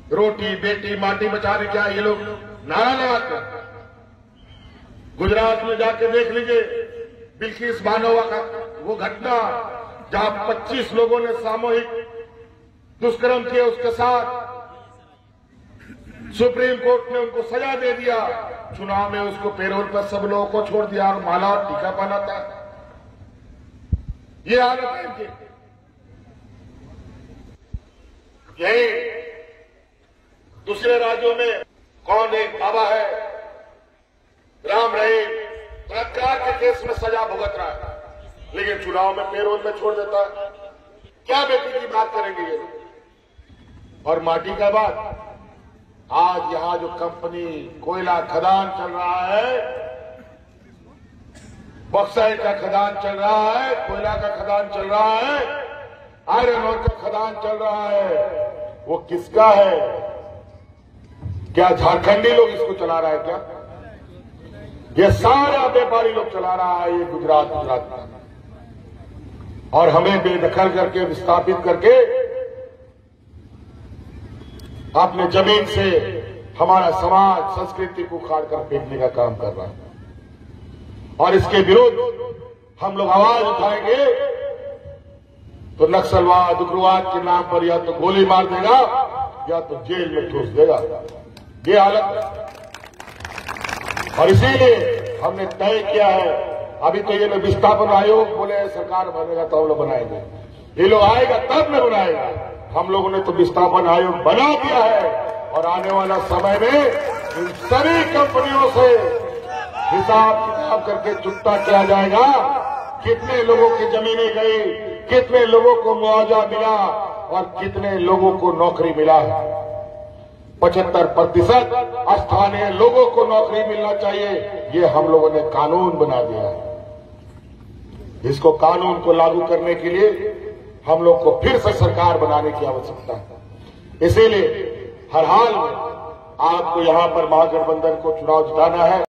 रोटी बेटी माटी बचाने क्या ये लोग नारा लगाते हैं। गुजरात में जाके देख लीजिए बिल्किस बानोवा का वो घटना जहां 25 लोगों ने सामूहिक दुष्कर्म किया, उसके साथ सुप्रीम कोर्ट ने उनको सजा दे दिया। चुनाव में उसको पेरोल पर सब लोगों को छोड़ दिया और माला और टीका पहना था। ये हालत है इनकी। यही दूसरे राज्यों में कौन एक बाबा है राम रहीम बलात्कार के केस में सजा भुगत रहा है, लेकिन चुनाव में पेरोल में छोड़ देता है। क्या बेटी की बात करेंगे ये लोग। और माटी का बात, आज यहां जो कंपनी कोयला खदान चल रहा है, बॉक्साइट का खदान चल रहा है, कोयला का खदान चल रहा है, आयरन ओर का खदान चल रहा है, वो किसका है? क्या झारखंडी लोग इसको चला रहा है क्या? ये सारा व्यापारी लोग चला रहा है, ये गुजरात का। और हमें बेदखल करके विस्थापित करके अपने जमीन से हमारा समाज संस्कृति को उखाड़ कर फेंकने का काम कर रहा है। और इसके विरुद्ध हम लोग आवाज उठाएंगे तो नक्सलवाद उग्रवाद के नाम पर या तो गोली मार देगा या तो जेल में ठूस देगा। ये हालत है। और इसीलिए हमने तय किया है, अभी तो ये लोग विस्थापन आयोग बोले सरकार बनेगा तो हम लोग बनाएंगे, ये लोग आएगा तब न बनाएगा। हम लोगों ने तो विस्थापन आयोग बना दिया है और आने वाला समय में इन सभी कंपनियों से हिसाब किताब करके चुकता किया जाएगा। कितने लोगों की जमीनें गई, कितने लोगों को मुआवजा मिला और कितने लोगों को नौकरी मिला। 75% स्थानीय लोगों को नौकरी मिलना चाहिए, ये हम लोगों ने कानून बना दिया है। इसको कानून को लागू करने के लिए हम लोग को फिर से सरकार बनाने की आवश्यकता है। इसीलिए हर हाल में आपको यहां पर महागठबंधन को चुनाव जिताना है।